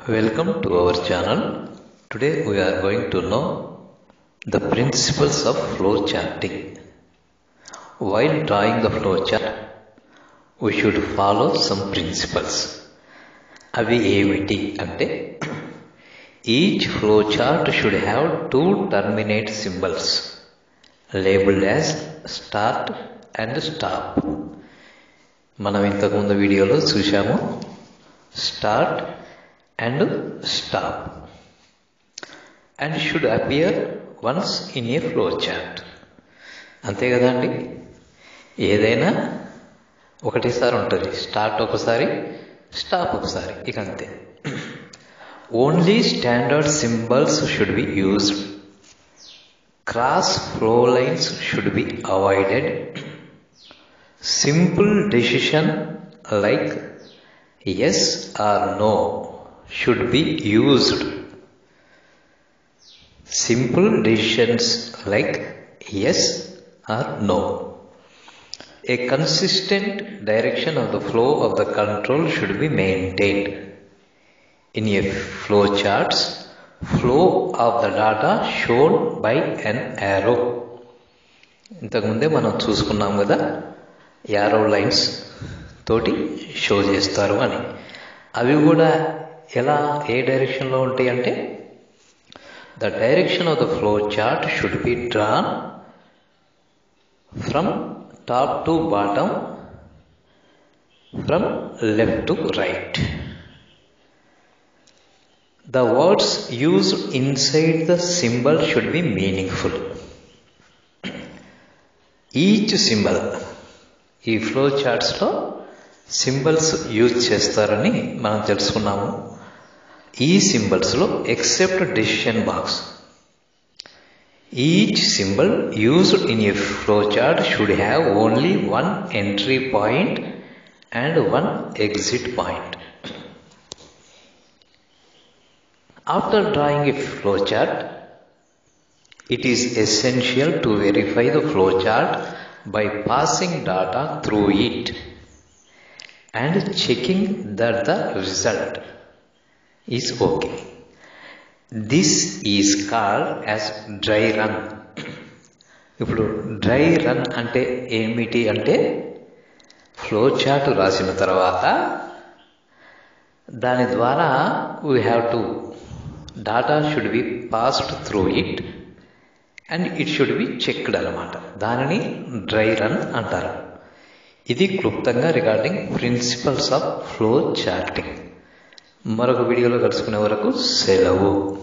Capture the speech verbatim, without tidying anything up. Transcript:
Welcome to our channel. Today we are going to know the principles of flow charting. While drawing the flow chart, we should follow some principles. అవి ఏమిటి అంటే each flow chart should have two terminate symbols labeled as start and stop. మనం ఇంతకుముందు వీడియోలో చూశాము start and stop and should appear once in a flow chart. అంతే కదండి, ఏదైనా ఒకటేసారి ఉంటుంది, స్టార్ట్ ఒకసారి స్టాప్ ఒకసారి, ఇక అంతే. Only standard symbols should be used. Cross flow lines should be avoided. Simple decision like yes or no should be used. Simple decisions like yes or no. A consistent direction of the flow of the control should be maintained. In a flow charts, flow of the data shown by an arrow. ఇంతకుముందే మనం చూసుకున్నాం కదా, arrow lines తోటి show చేస్తారు అని. అవి కూడా ఎలా, ఏ డైరెక్షన్లో ఉంటాయి అంటే the direction of the flow chart should be drawn from top to bottom, from left to right. The words used inside the symbol should be meaningful. Each symbol, ఈ ఫ్లో చార్ట్స్లో సింబల్స్ యూజ్ చేస్తారని మనం తెలుసుకున్నాము. ఈ సింబల్స్లో except decision box, each symbol used in a flow chart should have only one entry point and one exit point. After drawing a flow chart, it is essential to verify the flow chart by passing data through it and checking that the result is okay. This is called as dry run. ఇప్పుడు dry run అంటే ఏమిటి అంటే, flow chart రాసిన తర్వాత దాని ద్వారా we have to data should be passed through it and it should be checked అన్నమాట. దానిని డ్రై రన్ అంటారు. ఇది క్లుప్తంగా regarding principles of flow charting. మరొక వీడియోలో కలుసుకునే వరకు సెలవు.